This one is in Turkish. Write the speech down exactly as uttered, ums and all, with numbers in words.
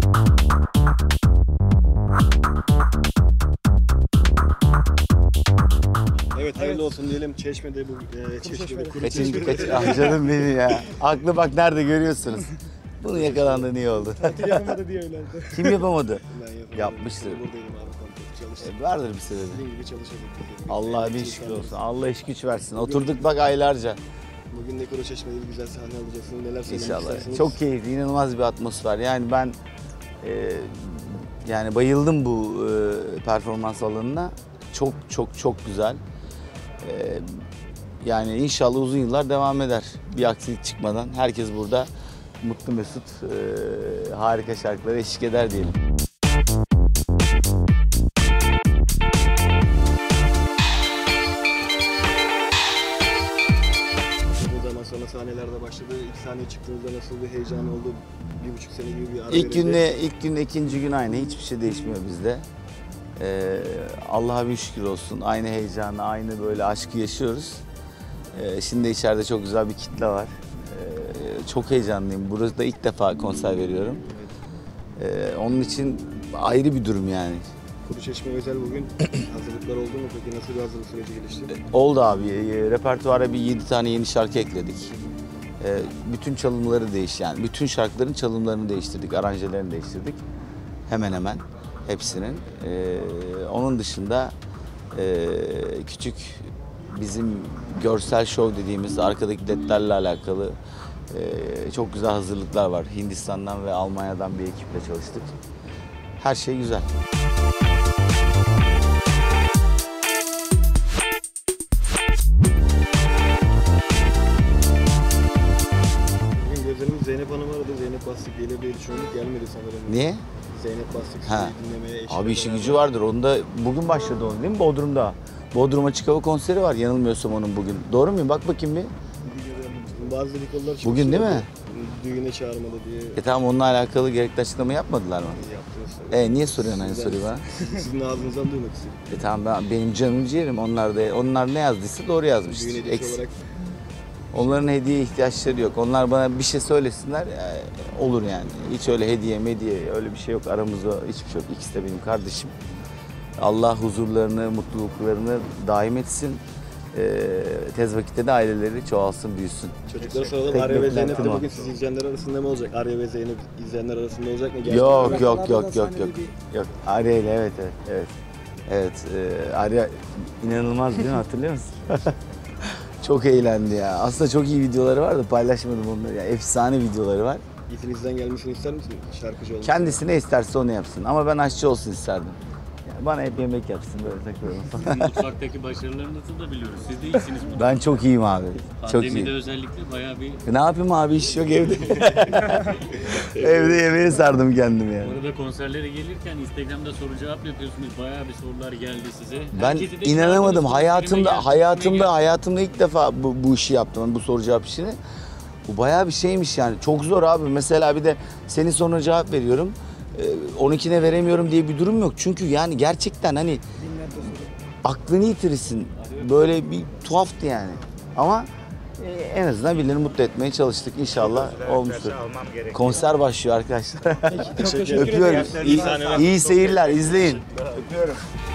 Evet, hayırlı olsun diyelim. Çeşme'de bu e, Çeşme'de kuru Kaçıncı Çeşme'de. kaç ah canım benim ya. Aklı bak nerede görüyorsunuz. Bunu yakalandığın iyi oldu. Tatil yapamadı diye öyle oldu. Kim yapamadı? Ben yapamadım. Yapmıştır. Buradaydım abi, kontrol çalıştım. E, vardır bir sebebi. Dediğim gibi çalışıyorduk. Allah'a bin şükür olsun. Allah iş güç versin. Oturduk bak aylarca. Bugün de Kuru Çeşme'de bir güzel sahne alacaksınız. Neler söylemek İnşallah. istersiniz? Çok keyifli, inanılmaz bir atmosfer. Yani ben e, yani bayıldım bu e, performans alanına. Çok çok çok güzel. E, yani inşallah uzun yıllar devam eder. Bir aksilik çıkmadan. Herkes burada mutlu mesut, e, harika şarkılara eşlik eder diyelim. Sonra sahnelerde başladı. İlk sahneye çıktığınızda nasıl bir heyecan oldu? Bir buçuk sene gibi bir ara İlk verildi. günle, ilk gün, ikinci gün aynı. Hiçbir şey değişmiyor bizde. Ee, Allah'a bin şükür olsun. Aynı heyecanı, aynı böyle aşkı yaşıyoruz. Ee, şimdi içeride çok güzel bir kitle var. Ee, çok heyecanlıyım. Burada ilk defa konser veriyorum. Ee, onun için ayrı bir durum yani. Kuru Çeşme özel bugün hazırlıklar oldu mu? Peki nasıl bir hazırlık süreci gelişti? Oldu abi. E, repertuara bir yedi tane yeni şarkı ekledik. E, bütün çalımları değiş yani bütün şarkıların çalımlarını değiştirdik, aranjelerini değiştirdik. Hemen hemen hepsinin. E, onun dışında e, küçük bizim görsel show dediğimiz arkadaki ledlerle alakalı e, çok güzel hazırlıklar var. Hindistan'dan ve Almanya'dan bir ekiple çalıştık. Her şey güzel. Zeynep Hanım aradı. Zeynep Bastık gelir diye düşündük. Gelmedi sanırım. Niye? Zeynep Bastık Ha. sizi dinlemeye eşlik Abi işi beraber. gücü vardır. Onda bugün başladı onun değil mi? Bodrum'da. Bodrum Açık Hava konseri var yanılmıyorsam onun bugün. Doğru muyum? Bak bakayım bir. Bazı dedikodular çıkmış. Bugün değil mi? Düğüne çağırmadı diye E tamam onunla alakalı gerekli açıklama yapmadılar mı? yaptınız. E niye soruyorsun aynı soruyu bana? Sizin ağzınızdan duymak istedim. E tamam ben, benim canım ciğerim. Onlar da onlar ne yazdıysa doğru yazmıştır. Düğün hediyesi Eks- olarak Onların hediye ihtiyaçları yok. Onlar bana bir şey söylesinler e, olur yani. Hiç öyle hediye mediye öyle bir şey yok. Aramızda hiçbir şey yok. İkisi de benim kardeşim. Allah huzurlarını, mutluluklarını daim etsin. E, tez vakitte de aileleri çoğalsın, büyüsün. çocuklara soralım. Tek Arya ve Zeynep de beklentim o. bugün siz izleyenler arasında mı olacak? Arya ve Zeynep izleyenler arasında olacak mı? Gerçekten Yok mi? yok yok yok yok. Yok Arya ile evet evet evet. Evet e, Arya inanılmaz değil mi hatırlıyor musun? Çok eğlendi ya. Aslında çok iyi videoları var da paylaşmadım onları. Ya, efsane videoları var. İçinizden gelmesini ister misin? Şarkıcı olmak. Kendisi ne isterse onu yapsın. Ama ben aşçı olsun isterdim. Yani bana hep yemek yapsın böyle takılalım falan. Mutfaktaki başarılarınızı da biliyoruz. Siz de iyisiniz mutfakta. Ben çok iyiyim abi. Çok Pandemide iyi. özellikle bayağı bir... Ne yapayım abi iş yok evde. Evde yemeğe sardım kendimi yani. Bu arada konserlere gelirken Instagram'da soru cevap yapıyorsunuz. Bayağı bir sorular geldi size. Ben Herkesi de inanamadım. çağırdınız, Hayatımda filme geldi, hayatımda filme hayatımda ilk defa bu, bu işi yaptım. Bu soru cevap işini. Bu bayağı bir şeymiş yani. Çok zor abi. Mesela bir de senin soruna cevap veriyorum. Ee, on ikine veremiyorum diye bir durum yok. Çünkü yani gerçekten hani aklını yitirirsin. Böyle bir tuhaftı yani. Ama e, en azından birilerini mutlu etmeye çalıştık. İnşallah olmuştur. Konser başlıyor arkadaşlar. Teşekkür ederim. Öpüyorum. İyi, iyi seyirler. İzleyin. Öpüyorum.